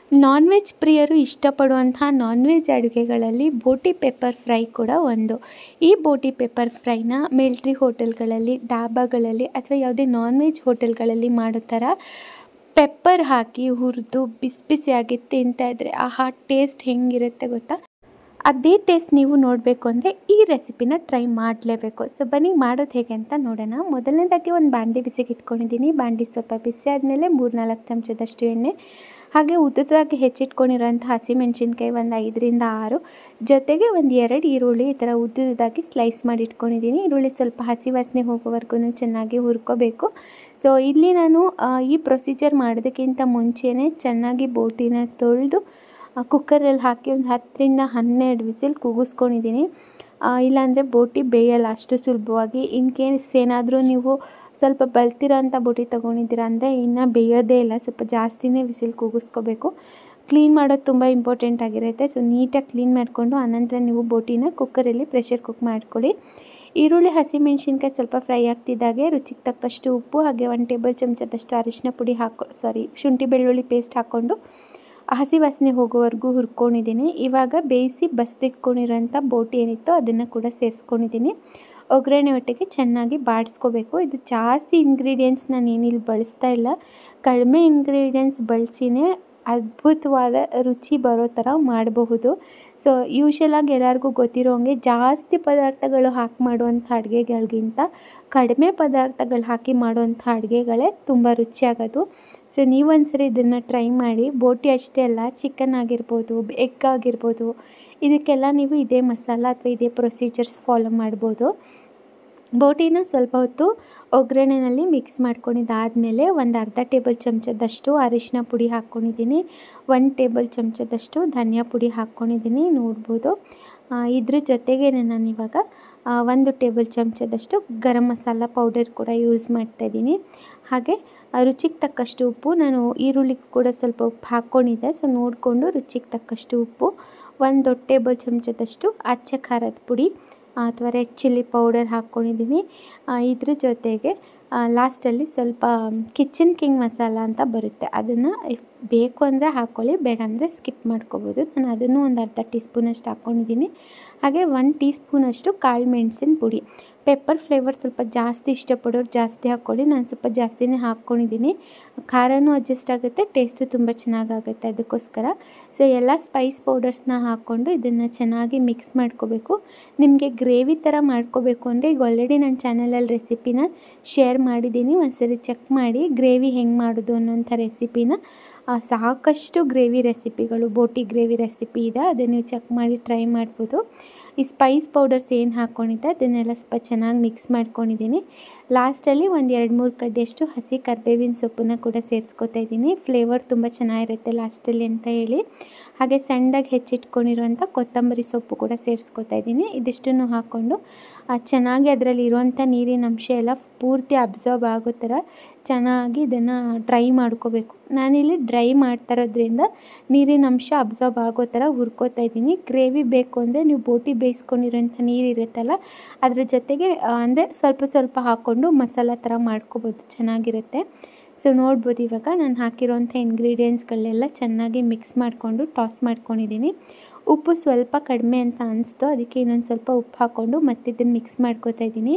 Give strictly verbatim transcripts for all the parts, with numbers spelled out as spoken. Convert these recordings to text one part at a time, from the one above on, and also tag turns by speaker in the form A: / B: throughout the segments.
A: Non veg ಪ್ರಿಯರು ಇಷ್ಟಪಡುವಂತಹ non veg ಅಡುಗೆಗಳಲ್ಲಿ ಬೋಟಿ pepper fry ಕೂಡ ಒಂದು. ಈ ಬೋಟಿ ಪೆಪ್ಪರ್ ಫ್ರೈನ ಮಿಲ್ಟ್ರಿ ಹೋಟೆಲ್ಗಳಲ್ಲಿ, ಡಾಬಾಗಳಲ್ಲಿ ಅಥವಾ ಯಾವುದೇ ನಾನ್ ವೆಜ್ ಹೋಟೆಲ್ಗಳಲ್ಲಿ ಮಾಡೋ ಥರ ಪೆಪ್ಪರ್ ಹಾಕಿ ಹುರಿದು ಬಿಸಿ ಬಿಸಿಯಾಗಿ ತಿಂತಾ ಇದ್ದರೆ ಆಹಾ ಟೇಸ್ಟ್ ಹೆಂಗಿರುತ್ತೆ ಗೊತ್ತಾ? ಅದೇ ಟೇಸ್ಟ್ ನೀವು ನೋಡಬೇಕು ಅಂದರೆ ಈ ರೆಸಿಪಿನ ಟ್ರೈ ಮಾಡಲೇಬೇಕು. ಸೊ ಬನ್ನಿ ಮಾಡೋದು ಹೇಗೆ ಅಂತ ನೋಡೋಣ. ಮೊದಲನೇದಾಗಿ ಒಂದು ಬಾಣಲಿ ಬಿಸಿಗೆ ಇಟ್ಕೊಂಡಿದ್ದೀನಿ. ಬಾಣಲಿ ಸ್ವಲ್ಪ ಬಿಸಿ ಆದಮೇಲೆ ಮೂರು ನಾಲ್ಕು ಚಮಚದಷ್ಟು ಎಣ್ಣೆ, ಹಾಗೆ ಉದ್ದದಾಗಿ ಹೆಚ್ಚಿಟ್ಕೊಂಡಿರೋಂಥ ಹಸಿಮೆಣ್ಸಿನ್ಕಾಯಿ ಒಂದು ಐದರಿಂದ ಆರು, ಜೊತೆಗೆ ಒಂದು ಎರಡು ಈರುಳ್ಳಿ ಈ ಥರ ಉದ್ದದಾಗಿ ಸ್ಲೈಸ್ ಮಾಡಿ ಇಟ್ಕೊಂಡಿದ್ದೀನಿ. ಈರುಳ್ಳಿ ಸ್ವಲ್ಪ ಹಸಿ ವಾಸನೆ ಹೋಗೋವರೆಗೂ ಚೆನ್ನಾಗಿ ಹುರ್ಕೋಬೇಕು. ಸೊ ಇಲ್ಲಿ ನಾನು ಈ ಪ್ರೊಸೀಜರ್ ಮಾಡೋದಕ್ಕಿಂತ ಮುಂಚೆನೇ ಚೆನ್ನಾಗಿ ಬೋಟಿನ ತೊಳೆದು ಕುಕ್ಕರಲ್ಲಿ ಹಾಕಿ ಒಂದು ಹತ್ತರಿಂದ ಹನ್ನೆರಡು ವಿಸಿಲ್ ಕೂಗಿಸ್ಕೊಂಡಿದ್ದೀನಿ. ಇಲ್ಲಾಂದರೆ ಬೋಟಿ ಬೇಯಲ್ಲ ಅಷ್ಟು ಸುಲಭವಾಗಿ. ಇನ್ ಕೇಸ್ ಏನಾದರೂ ನೀವು ಸ್ವಲ್ಪ ಬಲ್ತಿರೋ ಅಂಥ ಬೋಟಿ ತೊಗೊಂಡಿದ್ದೀರಾ ಅಂದರೆ ಇನ್ನೂ ಬೇಯೋದೇ ಇಲ್ಲ, ಸ್ವಲ್ಪ ಜಾಸ್ತಿನೇ ವಿಸಿಲ್ ಕೂಗಿಸ್ಕೋಬೇಕು. ಕ್ಲೀನ್ ಮಾಡೋದು ತುಂಬ ಇಂಪಾರ್ಟೆಂಟ್ ಆಗಿರುತ್ತೆ. ಸೊ ನೀಟಾಗಿ ಕ್ಲೀನ್ ಮಾಡಿಕೊಂಡು ಆನಂತರ ನೀವು ಬೋಟಿನ ಕುಕ್ಕರಲ್ಲಿ ಪ್ರೆಷರ್ ಕುಕ್ ಮಾಡ್ಕೊಳ್ಳಿ. ಈರುಳ್ಳಿ ಹಸಿಮೆಣ್ಸಿನ್ಕಾಯಿ ಸ್ವಲ್ಪ ಫ್ರೈ ಆಗ್ತಿದ್ದಾಗೆ ರುಚಿಗೆ ತಕ್ಕಷ್ಟು ಉಪ್ಪು, ಹಾಗೆ ಒಂದು ಟೇಬಲ್ ಚಮಚದಷ್ಟು ಅರಿಶಿನ ಪುಡಿ ಹಾಕೊ ಸಾರಿ ಶುಂಠಿ ಬೆಳ್ಳುಳ್ಳಿ ಪೇಸ್ಟ್ ಹಾಕ್ಕೊಂಡು ಹಸಿ ವಾಸನೆ ಹೋಗೋವರೆಗೂ ಹುರ್ಕೊಂಡಿದ್ದೀನಿ. ಇವಾಗ ಬೇಯಿಸಿ ಬಸ್ದಿಟ್ಕೊಂಡಿರೋಂಥ ಬೋಟಿ ಏನಿತ್ತೋ ಅದನ್ನು ಕೂಡ ಸೇರಿಸ್ಕೊಂಡಿದ್ದೀನಿ. ಒಗ್ಗರಣೆ ಒಟ್ಟಿಗೆ ಚೆನ್ನಾಗಿ ಬಾಡಿಸ್ಕೋಬೇಕು. ಇದು ಜಾಸ್ತಿ ಇಂಗ್ರೀಡಿಯೆಂಟ್ಸ್ ನಾನು ಏನಿಲ್ಲಿ ಬಳಸ್ತಾ ಇಲ್ಲ, ಕಡಿಮೆ ಇಂಗ್ರೀಡಿಯೆಂಟ್ಸ್ ಬಳಸಿನೇ ಅದ್ಭುತವಾದ ರುಚಿ ಬರೋ ಥರ ಮಾಡಬಹುದು. ಸೊ ಯೂಶಲಾಗಿ ಎಲ್ಲರಿಗೂ ಗೊತ್ತಿರೋ ಹಾಗೆ ಜಾಸ್ತಿ ಪದಾರ್ಥಗಳು ಹಾಕಿ ಮಾಡುವಂಥ ಅಡುಗೆಗಳಿಗಿಂತ ಕಡಿಮೆ ಪದಾರ್ಥಗಳು ಹಾಕಿ ಮಾಡುವಂಥ ಅಡುಗೆಗಳೇ ತುಂಬ ರುಚಿಯಾಗೋದು. ಸೊ ನೀವೊಂದ್ಸರಿ ಇದನ್ನು ಟ್ರೈ ಮಾಡಿ. ಬೋಟಿ ಅಷ್ಟೇ ಅಲ್ಲ, ಚಿಕನ್ ಆಗಿರ್ಬೋದು, ಎಗ್ ಆಗಿರ್ಬೋದು, ಇದಕ್ಕೆಲ್ಲ ನೀವು ಇದೇ ಮಸಾಲ ಅಥವಾ ಇದೇ ಪ್ರೊಸೀಜರ್ಸ್ ಫಾಲೋ ಮಾಡ್ಬೋದು. ಬೋಟಿನ ಸ್ವಲ್ಪ ಹೊತ್ತು ಒಗ್ಗರಣೆಯಲ್ಲಿ ಮಿಕ್ಸ್ ಮಾಡ್ಕೊಂಡಿದ್ದಾದಮೇಲೆ ಒಂದು ಅರ್ಧ ಟೇಬಲ್ ಚಮಚದಷ್ಟು ಅರಿಶಿನ ಪುಡಿ ಹಾಕ್ಕೊಂಡಿದ್ದೀನಿ. ಒಂದು ಟೇಬಲ್ ಚಮಚದಷ್ಟು ಧನಿಯಾ ಪುಡಿ ಹಾಕ್ಕೊಂಡಿದ್ದೀನಿ ನೋಡ್ಬೋದು. ಇದ್ರ ಜೊತೆಗೇ ನಾನು ಇವಾಗ ಒಂದು ಟೇಬಲ್ ಚಮಚದಷ್ಟು ಗರಂ ಮಸಾಲ ಪೌಡರ್ ಕೂಡ ಯೂಸ್ ಮಾಡ್ತಾಯಿದ್ದೀನಿ. ಹಾಗೆ ರುಚಿಗೆ ತಕ್ಕಷ್ಟು ಉಪ್ಪು, ನಾನು ಈರುಳ್ಳಿ ಕೂಡ ಸ್ವಲ್ಪ ಉಪ್ಪು ಹಾಕ್ಕೊಂಡಿದ್ದೆ. ಸೊ ನೋಡಿಕೊಂಡು ರುಚಿಗೆ ತಕ್ಕಷ್ಟು ಉಪ್ಪು, ಒಂದು ದೊಡ್ಡ ಟೇಬಲ್ ಚಮಚದಷ್ಟು ಅಚ್ಚ ಖಾರದ ಪುಡಿ ಅಥವಾ ರೆಡ್ ಚಿಲ್ಲಿ ಪೌಡರ್ ಹಾಕ್ಕೊಂಡಿದ್ದೀನಿ. ಇದ್ರ ಜೊತೆಗೆ ಲಾಸ್ಟಲ್ಲಿ ಸ್ವಲ್ಪ ಕಿಚನ್ ಕಿಂಗ್ ಮಸಾಲ ಅಂತ ಬರುತ್ತೆ, ಅದನ್ನು ಬೇಕು ಅಂದರೆ ಹಾಕ್ಕೊಳ್ಳಿ, ಬೇಡ ಅಂದರೆ ಸ್ಕಿಪ್ ಮಾಡ್ಕೋಬೋದು. ನಾನು ಅದನ್ನು ಒಂದು ಅರ್ಧ ಟೀ ಸ್ಪೂನಷ್ಟು ಹಾಕ್ಕೊಂಡಿದ್ದೀನಿ. ಹಾಗೆ ಒಂದು ಟೀ ಸ್ಪೂನಷ್ಟು ಕಾಳು ಮೆಣಸಿನ ಪುಡಿ. ಪೆಪ್ಪರ್ ಫ್ಲೇವರ್ ಸ್ವಲ್ಪ ಜಾಸ್ತಿ ಇಷ್ಟಪಡೋರು ಜಾಸ್ತಿ ಹಾಕ್ಕೊಳ್ಳಿ, ನಾನು ಸ್ವಲ್ಪ ಜಾಸ್ತಿನೇ ಹಾಕ್ಕೊಂಡಿದ್ದೀನಿ. ಖಾರನೂ ಅಡ್ಜಸ್ಟ್ ಆಗುತ್ತೆ, ಟೇಸ್ಟು ತುಂಬ ಚೆನ್ನಾಗಾಗುತ್ತೆ ಅದಕ್ಕೋಸ್ಕರ. ಸೊ ಎಲ್ಲ ಸ್ಪೈಸ್ ಪೌಡರ್ಸ್ನ ಹಾಕ್ಕೊಂಡು ಇದನ್ನು ಚೆನ್ನಾಗಿ ಮಿಕ್ಸ್ ಮಾಡ್ಕೋಬೇಕು. ನಿಮಗೆ ಗ್ರೇವಿ ಥರ ಮಾಡ್ಕೋಬೇಕು ಅಂದರೆ ಈಗ ಆಲ್ರೆಡಿ ನನ್ನ ಚಾನಲಲ್ಲಿ ರೆಸಿಪಿನ ಶೇರ್ ಮಾಡಿದ್ದೀನಿ, ಒಂದ್ಸರಿ ಚೆಕ್ ಮಾಡಿ. ಗ್ರೇವಿ ಹೆಂಗೆ ಮಾಡೋದು ಅನ್ನೋಂಥ ರೆಸಿಪಿನ ಸಾಕಷ್ಟು ಗ್ರೇವಿ ರೆಸಿಪಿಗಳು, ಬೋಟಿ ಗ್ರೇವಿ ರೆಸಿಪಿ ಇದೆ, ಅದನ್ನು ನೀವು ಚೆಕ್ ಮಾಡಿ ಟ್ರೈ ಮಾಡ್ಬೋದು. ಈ ಸ್ಪೈಸ್ ಪೌಡರ್ಸ್ ಏನು ಹಾಕ್ಕೊಂಡಿದ್ದೆ ಅದನ್ನೆಲ್ಲ ಸ್ವಲ್ಪ ಚೆನ್ನಾಗಿ ಮಿಕ್ಸ್ ಮಾಡ್ಕೊಂಡಿದ್ದೀನಿ. ಲಾಸ್ಟಲ್ಲಿ ಒಂದು ಎರಡು ಮೂರು ಕಡ್ಡಿಯಷ್ಟು ಹಸಿ ಕರಿಬೇವಿನ ಸೊಪ್ಪನ್ನು ಕೂಡ ಸೇರಿಸ್ಕೊತಾ ಇದ್ದೀನಿ. ಫ್ಲೇವರ್ ತುಂಬ ಚೆನ್ನಾಗಿರುತ್ತೆ ಲಾಸ್ಟಲ್ಲಿ ಅಂತ ಹೇಳಿ. ಹಾಗೆ ಸಣ್ಣದಾಗಿ ಹೆಚ್ಚಿಟ್ಕೊಂಡಿರುವಂಥ ಕೊತ್ತಂಬರಿ ಸೊಪ್ಪು ಕೂಡ ಸೇರಿಸ್ಕೊತಾ ಇದ್ದೀನಿ. ಇದಿಷ್ಟನ್ನು ಹಾಕ್ಕೊಂಡು ಚೆನ್ನಾಗಿ ಅದರಲ್ಲಿ ಇರುವಂಥ ನೀರಿನ ಅಂಶ ಎಲ್ಲ ಪೂರ್ತಿ ಅಬ್ಸಾರ್ಬ್ ಆಗೋ ಥರ ಚೆನ್ನಾಗಿ ಇದನ್ನು ಡ್ರೈ ಮಾಡ್ಕೋಬೇಕು. ನಾನಿಲ್ಲಿ ಡ್ರೈ ಮಾಡ್ತಾ ಇರೋದ್ರಿಂದ ನೀರಿನ ಅಂಶ ಅಬ್ಸಾರ್ಬ್ ಆಗೋ ಥರ ಹುರ್ಕೋತಾ ಇದ್ದೀನಿ. ಗ್ರೇವಿ ಬೇಕು ಅಂದರೆ ನೀವು ಬೋಟಿ ಬೇಯಿಸ್ಕೊಂಡಿರೋಂಥ ನೀರು ಇರುತ್ತಲ್ಲ ಅದ್ರ ಜೊತೆಗೆ ಅಂದರೆ ಸ್ವಲ್ಪ ಸ್ವಲ್ಪ ಹಾಕ್ಕೊಂಡು ಮಸಾಲ ಥರ ಮಾಡ್ಕೋಬೋದು, ಚೆನ್ನಾಗಿರುತ್ತೆ. ಸೊ ನೋಡ್ಬೋದು ಇವಾಗ ನಾನು ಹಾಕಿರೋಂಥ ಇಂಗ್ರೀಡಿಯೆಂಟ್ಸ್ಗಳೆಲ್ಲ ಚೆನ್ನಾಗಿ ಮಿಕ್ಸ್ ಮಾಡಿಕೊಂಡು ಟಾಸ್ ಮಾಡ್ಕೊಂಡಿದ್ದೀನಿ. ಉಪ್ಪು ಸ್ವಲ್ಪ ಕಡಿಮೆ ಅಂತ ಅನಿಸ್ತು, ಅದಕ್ಕೆ ಇನ್ನೊಂದು ಸ್ವಲ್ಪ ಉಪ್ಪು ಹಾಕ್ಕೊಂಡು ಮತ್ತೆ ಇದನ್ನು ಮಿಕ್ಸ್ ಮಾಡ್ಕೋತಾ ಇದ್ದೀನಿ.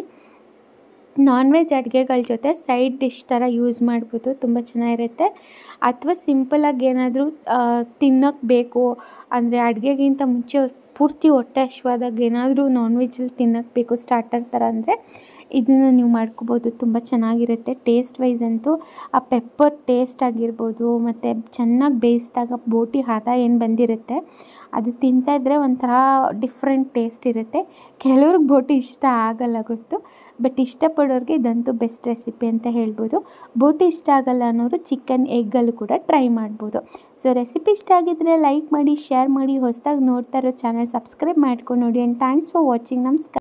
A: ನಾನ್ ವೆಜ್ ಅಡುಗೆಗಳ ಜೊತೆ ಸೈಡ್ ಡಿಶ್ ಥರ ಯೂಸ್ ಮಾಡ್ಬೋದು, ತುಂಬ ಚೆನ್ನಾಗಿರುತ್ತೆ. ಅಥವಾ ಸಿಂಪಲಾಗಿ ಏನಾದರೂ ತಿನ್ನೋಕ್ಕೆ ಬೇಕು ಅಂದರೆ ಅಡುಗೆಗಿಂತ ಮುಂಚೆ ಪೂರ್ತಿ ಹೊಟ್ಟೆ ಹಶ್ವಾದಾಗ ಏನಾದರೂ ನಾನ್ ವೆಜ್ಜಲ್ಲಿ ತಿನ್ನೋಕ್ಕೆ ಬೇಕು ಸ್ಟಾರ್ಟರ್ ಥರ ಅಂದರೆ ಇದನ್ನು ನೀವು ಮಾಡ್ಕೋಬೋದು, ತುಂಬ ಚೆನ್ನಾಗಿರುತ್ತೆ. ಟೇಸ್ಟ್ ವೈಸ್ ಅಂತೂ ಆ ಪೆಪ್ಪರ್ ಟೇಸ್ಟ್ ಆಗಿರ್ಬೋದು ಮತ್ತು ಚೆನ್ನಾಗಿ ಬೇಯಿಸಿದಾಗ ಬೋಟಿ ಹದ ಏನು ಬಂದಿರುತ್ತೆ ಅದು ತಿಂತಾಯಿದ್ರೆ ಒಂಥರ ಡಿಫ್ರೆಂಟ್ ಟೇಸ್ಟ್ ಇರುತ್ತೆ. ಕೆಲವ್ರಿಗೆ ಬೋಟಿ ಇಷ್ಟ ಆಗಲ್ಲ ಗೊತ್ತು, ಬಟ್ ಇಷ್ಟಪಡೋರಿಗೆ ಇದಂತೂ ಬೆಸ್ಟ್ ರೆಸಿಪಿ ಅಂತ ಹೇಳ್ಬೋದು. ಬೋಟಿ ಇಷ್ಟ ಆಗಲ್ಲ ಅನ್ನೋರು ಚಿಕನ್ ಎಗ್ಗಲ್ಲೂ ಕೂಡ ಟ್ರೈ ಮಾಡ್ಬೋದು. ಸೊ ರೆಸಿಪಿ ಇಷ್ಟ ಆಗಿದ್ದರೆ ಲೈಕ್ ಮಾಡಿ, ಶೇರ್ ಮಾಡಿ, ಹೊಸದಾಗಿ ನೋಡ್ತಾ ಇರೋ ಚಾನಲ್ ಸಬ್ಸ್ಕ್ರೈಬ್ ಮಾಡ್ಕೊಂಡು ನೋಡಿ. And thanks for watching. ನಮಸ್ಕಾರ.